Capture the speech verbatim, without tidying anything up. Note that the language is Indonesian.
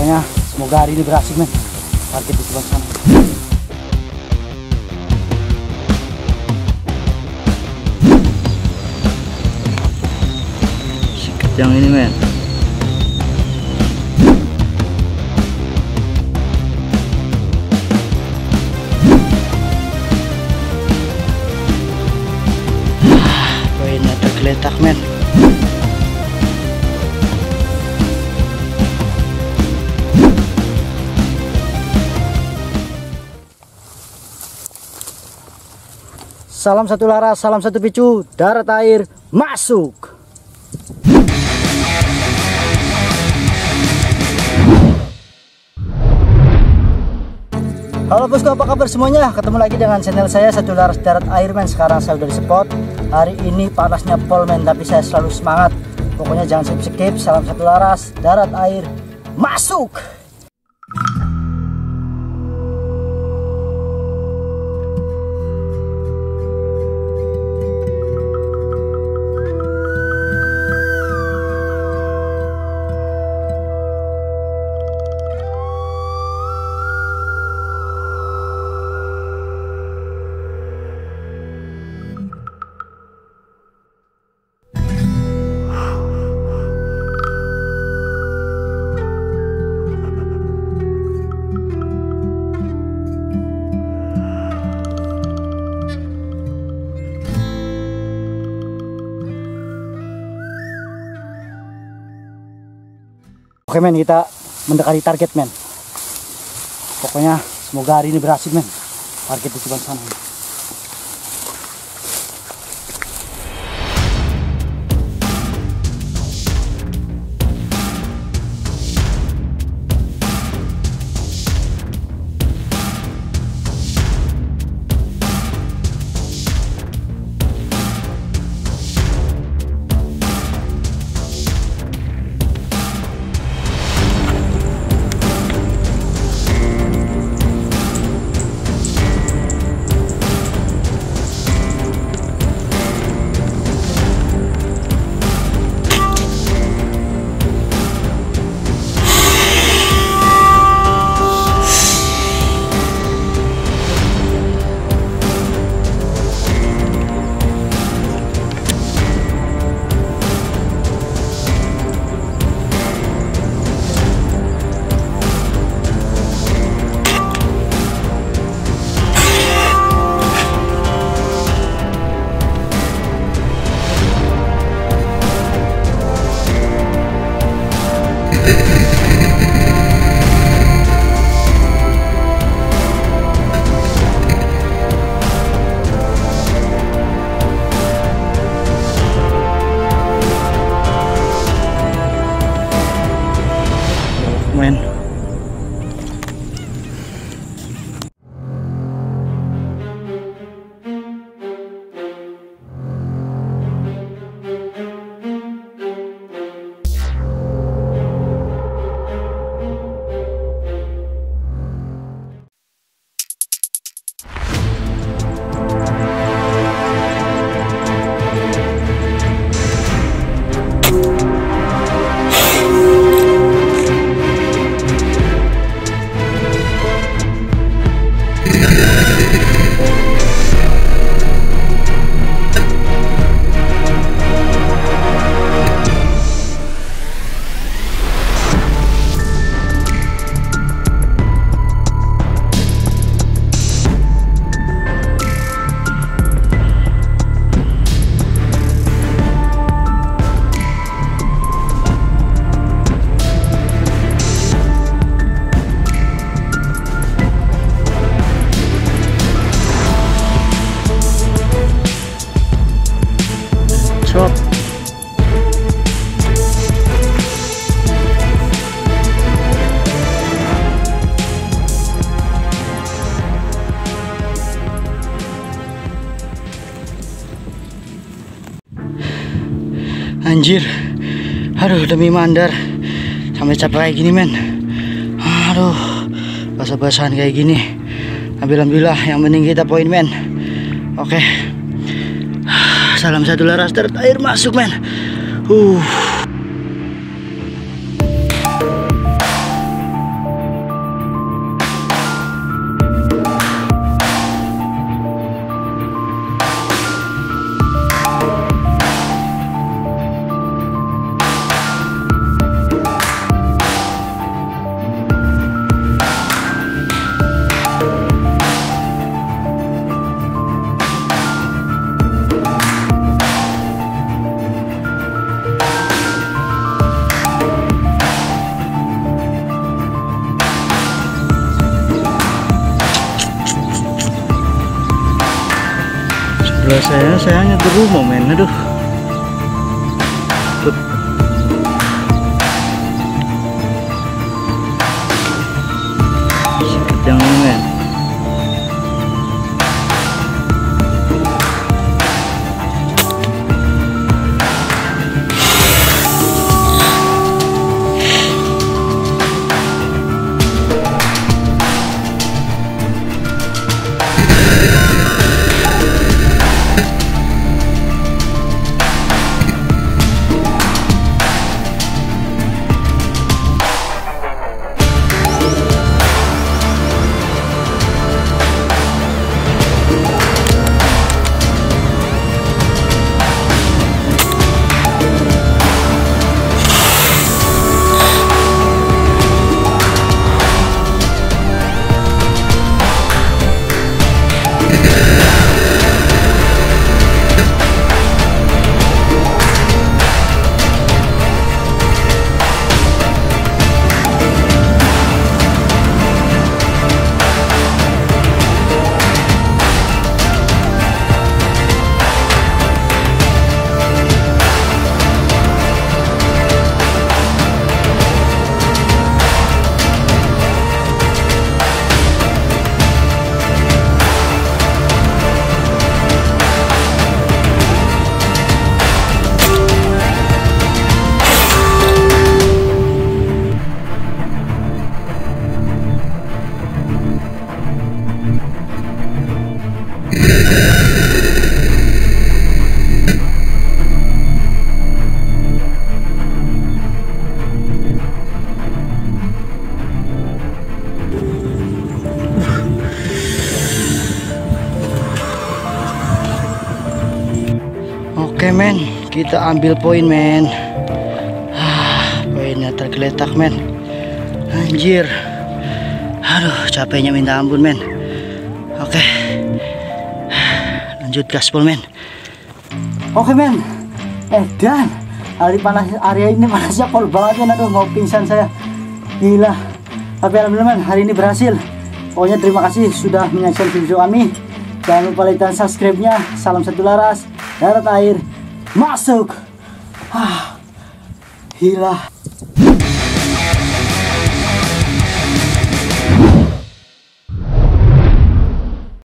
Pokoknya semoga hari ini berhasil, men. Target di sebelah sana. Sikat yang ini, men. Poinnya tergeletak, men. Salam satu laras, salam satu picu, darat air masuk. Halo bosku, apa kabar semuanya? Ketemu lagi dengan channel saya Satu Laras Darat Air, men. Sekarang saya udah di spot. Hari ini panasnya pol, men, tapi saya selalu semangat. Pokoknya jangan skip-skip. Salam satu laras, darat air masuk. Oke, men, kita mendekati target, men. Pokoknya semoga hari ini berhasil, men. Target di sebelah sana. Men. Stop. Anjir, aduh demi mandar sampai capek kayak gini, men. Aduh, basah-basahan kayak gini. Alhamdulillah, yang penting kita poin, men. Oke, salam satu laras darat air masuk, men. Uh. Sebelah saya, saya hanya di rumah men. Aduh. Put. Sikit yang ini men. Oke men, kita ambil poin men. Ah, poinnya tergeletak men. Anjir. Aduh, capeknya minta ampun men. Oke. Lanjut gaspol men. Oke men. Eh dan hari panas area ini panasnya pol banget men. Aduh mau pingsan saya. Gila. Tapi alhamdulillah men, hari ini berhasil. Pokoknya terima kasih sudah menyaksikan video kami. Jangan lupa like dan subscribe-nya. Salam satu laras, darat air, masuk. Ah, gila.